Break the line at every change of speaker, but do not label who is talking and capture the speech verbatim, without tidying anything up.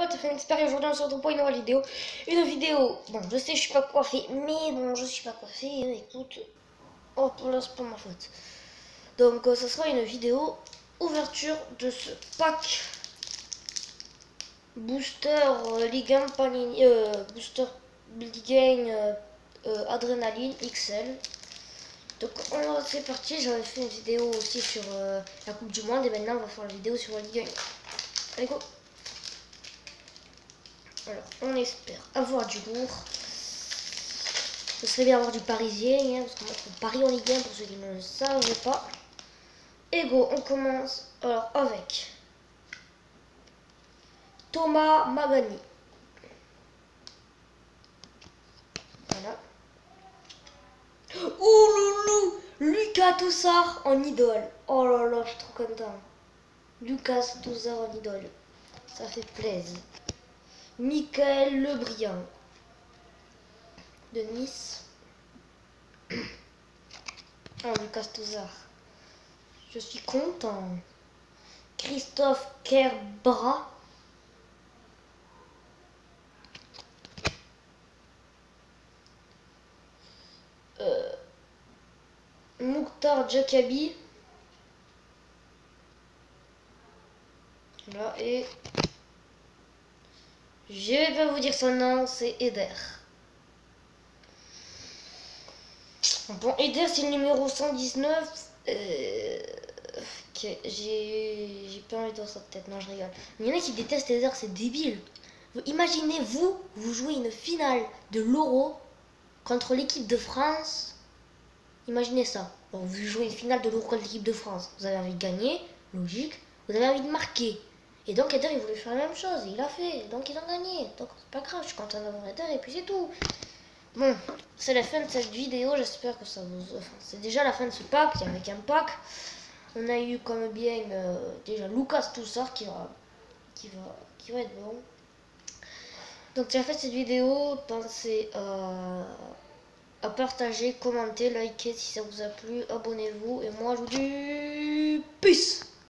potes, ça fait une expérience. Aujourd'hui on se retrouve pour une nouvelle vidéo. Une vidéo, bon je sais je suis pas coiffée, mais bon je suis pas coiffée, hein, écoute. Oh là c'est pas ma faute. Donc euh, ça sera une vidéo ouverture de ce pack Booster euh, Ligue un Panini, euh, Booster Ligue un euh, euh, Adrénaline X L. Donc c'est parti, j'avais fait une vidéo aussi sur euh, la Coupe du Monde et maintenant on va faire la vidéo sur la Ligue un. Allez go. Alors on espère avoir du lourd. Ce serait bien avoir du parisien, hein, parce qu'on montre Paris en Ligue un pour ceux qui ne le savent pas. Et go, on commence alors avec Thomas Magani. Voilà. Oh loulou, Lucas Toussard en idole. Oh là là, je suis trop content. Lucas Toussard en idole. Ça fait plaisir. Michael Lebriand de Nice. Oh, Lucas Toussard. Je suis content. Christophe Kerbra. Euh, Mouktar Djakabi. Là, et je vais pas vous dire son nom, c'est Eder. Bon, Eder, c'est le numéro cent dix-neuf. Euh... Ok, j'ai j'ai pas envie dans sa tête, non, je rigole. Mais il y en a qui détestent Eder, c'est débile. Imaginez, vous, vous jouez une finale de l'Euro contre l'équipe de France. Imaginez ça. Bon, vous jouez une finale de l'Euro contre l'équipe de France. Vous avez envie de gagner, logique. Vous avez envie de marquer. Et donc Eder, il voulait faire la même chose. Il l'a fait. Donc ils ont gagné. Donc c'est pas grave, je suis content d'avoir Eder et puis c'est tout. Bon, c'est la fin de cette vidéo. J'espère que ça vous... Enfin, c'est déjà la fin de ce pack. Il y avait qu'un pack. On a eu comme bien euh, déjà Lucas Toussard qui va, qui, va, qui va être bon. Donc si vous avez fait cette vidéo, pensez à, à partager, commenter, liker si ça vous a plu. Abonnez-vous. Et moi je vous dis peace.